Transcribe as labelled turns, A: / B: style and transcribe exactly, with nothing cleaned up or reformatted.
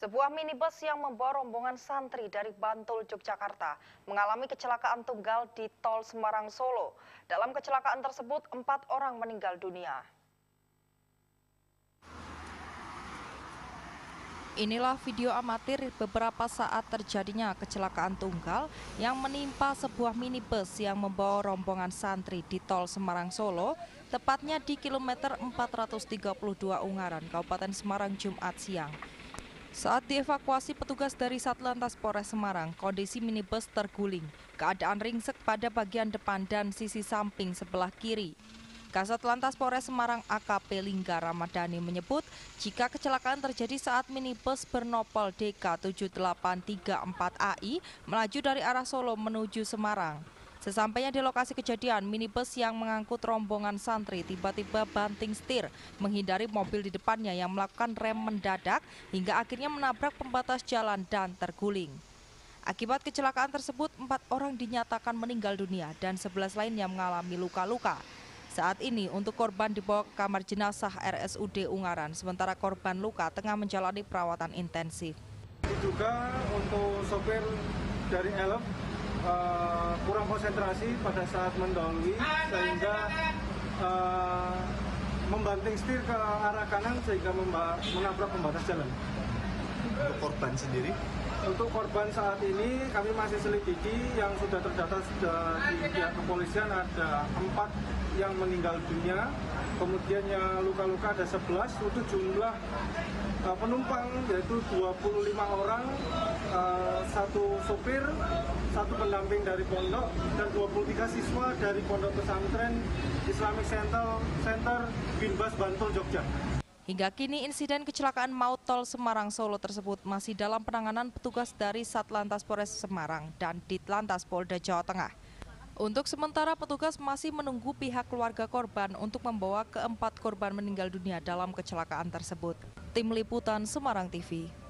A: Sebuah minibus yang membawa rombongan santri dari Bantul, Yogyakarta mengalami kecelakaan tunggal di Tol Semarang, Solo. Dalam kecelakaan tersebut, empat orang meninggal dunia. Inilah video amatir beberapa saat terjadinya kecelakaan tunggal yang menimpa sebuah minibus yang membawa rombongan santri di Tol Semarang, Solo, tepatnya di kilometer empat ratus tiga puluh dua Ungaran, Kabupaten Semarang, Jumat siang. Saat dievakuasi petugas dari Satlantas Polres Semarang, kondisi minibus terguling. Keadaan ringsek pada bagian depan dan sisi samping sebelah kiri. Kasat Lantas Polres Semarang A K P Lingga Ramadhani menyebut jika kecelakaan terjadi saat minibus bernopol D K tujuh delapan tiga empat A I melaju dari arah Solo menuju Semarang. Sesampainya di lokasi kejadian, minibus yang mengangkut rombongan santri tiba-tiba banting setir menghindari mobil di depannya yang melakukan rem mendadak hingga akhirnya menabrak pembatas jalan dan terguling. Akibat kecelakaan tersebut, empat orang dinyatakan meninggal dunia dan sebelas lainnya mengalami luka-luka. Saat ini untuk korban dibawa ke kamar jenazah R S U D Ungaran, sementara korban luka tengah menjalani perawatan intensif.
B: Diduga untuk sopir dari Elf Uh, kurang konsentrasi pada saat mendahului sehingga uh, membanting setir ke arah kanan sehingga menabrak pembatas jalan.
C: Untuk korban sendiri?
B: Untuk korban saat ini kami masih selidiki, yang sudah terdata sudah di pihak kepolisian ada empat yang meninggal dunia, kemudian yang luka-luka ada sebelas, untuk jumlah uh, penumpang yaitu dua puluh lima orang, uh, satu sopir, satu pendamping dari pondok, dan dua puluh tiga siswa dari Pondok Pesantren Islamic Center, Center Binbas Bantul, Jogja.
A: Hingga kini insiden kecelakaan maut Tol Semarang Solo tersebut masih dalam penanganan petugas dari Satlantas Polres Semarang dan Ditlantas Polda Jawa Tengah. Untuk sementara petugas masih menunggu pihak keluarga korban untuk membawa keempat korban meninggal dunia dalam kecelakaan tersebut. Tim Liputan Semarang T V.